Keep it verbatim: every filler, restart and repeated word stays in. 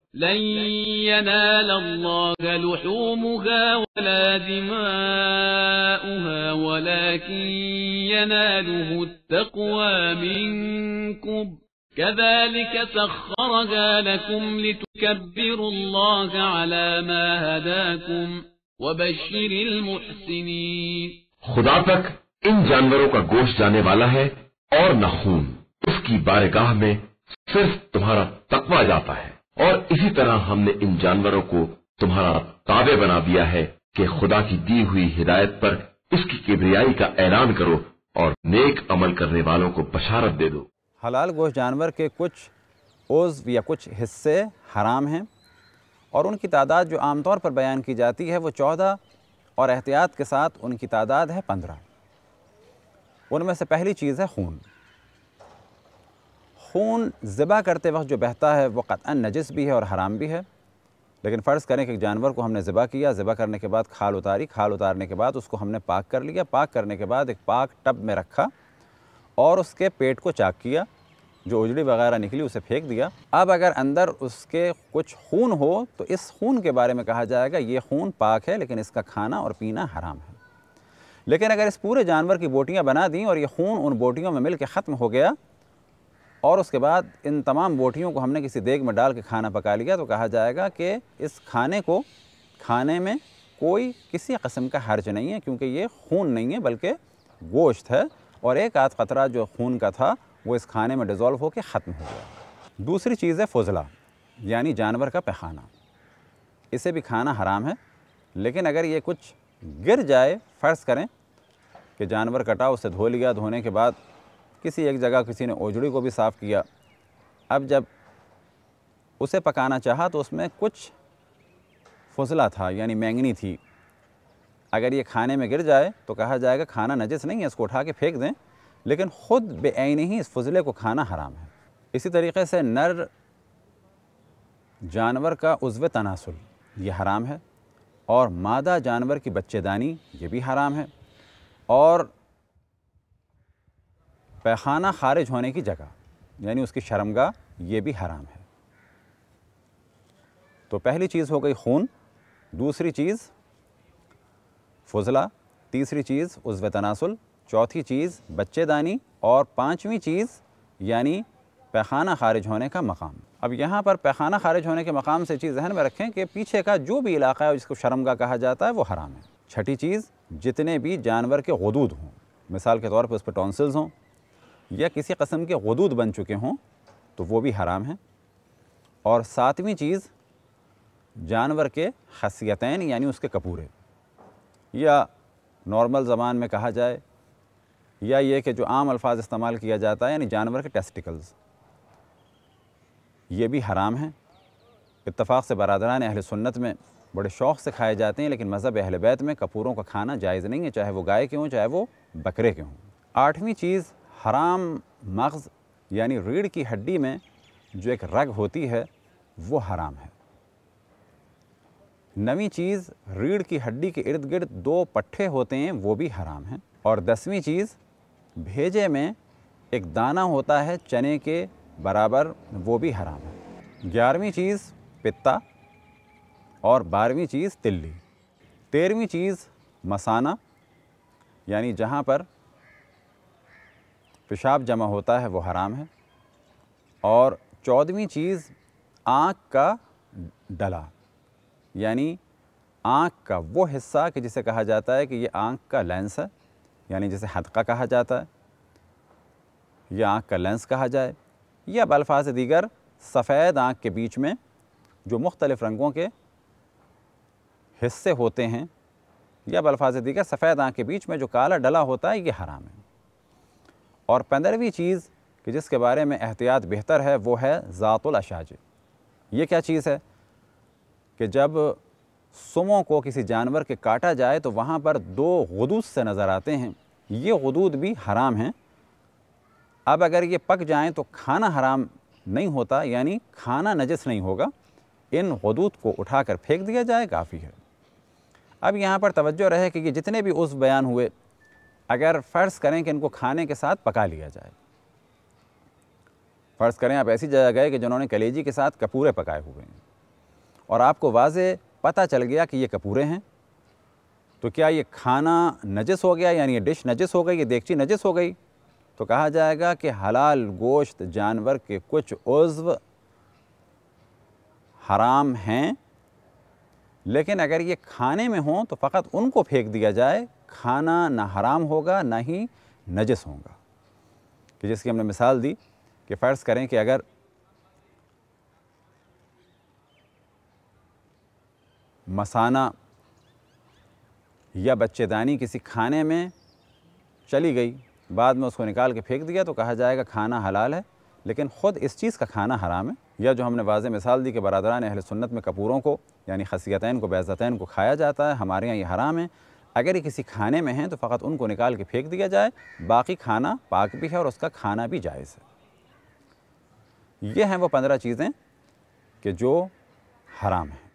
लन यनालल्लाह लुहूमुहा वला दिमाउहा वलाकिन यनालुहु तक़वा मिनकुम कज़ालिक सख़्ख़रहा लकुम लितुकब्बिरुल्लाह अला मा हदाकुम वबश्शिरिल मुहसिनीन। खुदा तक इन जानवरों का गोश्त जाने वाला है और न खून। उसकी बारगाह में सिर्फ तुम्हारा तकवा जाता है। और इसी तरह हमने इन जानवरों को तुम्हारा ताबे बना दिया है कि खुदा की दी हुई हिदायत पर उसकी किबरियाई का ऐलान करो और नेक अमल करने वालों को बशारत दे दो। हलाल गोश्त जानवर के कुछ उज़्व या कुछ हिस्से हराम हैं और उनकी तादाद जो आमतौर पर बयान की जाती है वो चौदह और एहतियात के साथ उनकी तादाद है पंद्रह। उनमें से पहली चीज़ है खून। खून ज़िबा करते वक्त जो बहता है वो क़त्अन नजिस भी है और हराम भी है। लेकिन फ़र्ज़ करें कि एक जानवर को हमने ज़िबा किया, ज़िबा करने के बाद खाल उतारी, खाल उतारने के बाद उसको हमने पाक कर लिया, पाक करने के बाद एक पाक टब में रखा और उसके पेट को चाक किया, जो उजड़ी वगैरह निकली उसे फेंक दिया। अब अगर अंदर उसके कुछ खून हो तो इस खून के बारे में कहा जाएगा ये खून पाक है, लेकिन इसका खाना और पीना हराम है। लेकिन अगर इस पूरे जानवर की बोटियाँ बना दी और ये खून उन बोटियों में मिल के ख़त्म हो गया और उसके बाद इन तमाम बोटियों को हमने किसी देग में डाल के खाना पका लिया तो कहा जाएगा कि इस खाने को खाने में कोई किसी किस्म का हर्ज नहीं है, क्योंकि ये खून नहीं है बल्कि गोश्त है और एक आध क़तरा जो खून का था वो इस खाने में डिज़ोल्व होकर ख़त्म हो गया। दूसरी चीज़ है फुजला, यानी जानवर का पैखाना। इसे भी खाना हराम है, लेकिन अगर ये कुछ गिर जाए, फ़र्ज़ करें कि जानवर कटा, उसे धो लिया, धोने के बाद किसी एक जगह किसी ने ओजड़ी को भी साफ़ किया, अब जब उसे पकाना चाहा तो उसमें कुछ फुजला था यानी मैंगनी थी। अगर ये खाने में गिर जाए तो कहा जाएगा खाना नजिस नहीं है, इसको उठा के फेंक दें, लेकिन ख़ुद बेऐनी ही इस फुजले को खाना हराम है। इसी तरीक़े से नर जानवर का उज़्व तनासुल ये हराम है और मादा जानवर की बच्चेदानी ये भी हराम है और पैखाना खारिज होने की जगह यानी उसकी शर्मगाह ये भी हराम है। तो पहली चीज़ हो गई खून, दूसरी चीज़ फुजला, तीसरी चीज़ उज़्व तनासुल, चौथी चीज़ बच्चेदानी और पाँचवीं चीज़ यानी पैखाना खारिज होने का मकाम। अब यहाँ पर पैखाना खारिज होने के मकाम से चीज़ जहन में रखें कि पीछे का जो भी इलाका है जिसको शर्मगाह कहा जाता है वो हराम है। छठी चीज़ जितने भी जानवर के गुदूद हों, मिसाल के तौर पर उस पर टॉन्सिल्स हों या किसी किस्म के गुदूद बन चुके हों तो वो भी हराम है। और सातवीं चीज़ जानवर के खसियतैन यानी उसके कपूरे, या नॉर्मल ज़बान में कहा जाए या ये कि जो आम अल्फाज इस्तेमाल किया जाता है यानी जानवर के टेस्टिकल्स, ये भी हराम हैं। इत्तफ़ाक़ से बरादरान अहले सुन्नत में बड़े शौक़ से खाए जाते हैं, लेकिन मज़हब अहले बैत में कपूरों का खाना जायज़ नहीं है, चाहे वो गाय के हों चाहे वो बकरे के हों। आठवीं चीज़ हराम मग़ज़ यानी रीढ़ की हड्डी में जो एक रग होती है वो हराम है। नवीं चीज़ रीढ़ की हड्डी के इर्द गिर्द दो पट्ठे होते हैं वो भी हराम हैं। और दसवीं चीज़ भेजे में एक दाना होता है चने के बराबर, वो भी हराम है। ग्यारहवीं चीज़ पित्ता और बारहवीं चीज़ तिल्ली। तेरहवीं चीज़ मसाना यानी जहाँ पर पेशाब जमा होता है वो हराम है। और चौदहवीं चीज़ आँख का डला यानी आँख का वो हिस्सा कि जिसे कहा जाता है कि ये आँख का लेंस है, यानी जिसे हदका कहा जाता है या आँख का लेंस कहा जाए, या बल्फाज दीगर सफ़ेद आँख के बीच में जो मुख्तलिफ़ रंगों के हिस्से होते हैं, या बल्फाज दीगर सफ़ेद आँख के बीच में जो काला डला होता है, ये हराम है। और पंद्रहवीं चीज़ कि जिसके बारे में एहतियात बेहतर है वो है ज़ातुल अशाज। ये क्या चीज़ है कि जब सुमों को किसी जानवर के काटा जाए तो वहाँ पर दो गुदूद से नज़र आते हैं, ये गुदूद भी हराम हैं। अब अगर ये पक जाएं तो खाना हराम नहीं होता, यानी खाना नजस नहीं होगा, इन गुदूद को उठाकर फेंक दिया जाए काफ़ी है। अब यहाँ पर तवज्जो रहे कि ये जितने भी उस बयान हुए, अगर फ़र्ज़ करें कि इनको खाने के साथ पका लिया जाए, फ़र्ज़ करें आप ऐसी जगह गए कि जिन्होंने कलेजी के साथ कपूरे पकाए हुए हैं, और आपको वाज़े पता चल गया कि ये कपूरे हैं, तो क्या ये खाना नजस हो गया, यानी ये डिश नजस हो गई, ये देगची नजस हो गई? तो कहा जाएगा कि हलाल गोश्त जानवर के कुछ उज़्व हराम हैं, लेकिन अगर ये खाने में हों तो फ़कत उनको फेंक दिया जाए, खाना ना हराम होगा ना ही नजस होगा। कि जिसकी हमने मिसाल दी कि फ़र्ज़ करें कि अगर मसाना या बच्चेदानी किसी खाने में चली गई, बाद में उसको निकाल के फेंक दिया, तो कहा जाएगा खाना हलाल है, लेकिन ख़ुद इस चीज़ का खाना हराम है। या जो हमने वाज़े मिसाल दी कि बरादरान अहले सुन्नत में कपूरों को यानी खसियतैन को, बैज़तैन को खाया जाता है, हमारे यहाँ ये हराम है। अगर ये किसी खाने में हैं तो फ़कत उनको निकाल के फेंक दिया जाए, बाकी खाना पाक भी है और उसका खाना भी जायज़ है। ये हैं वो पंद्रह चीज़ें कि जो हराम हैं।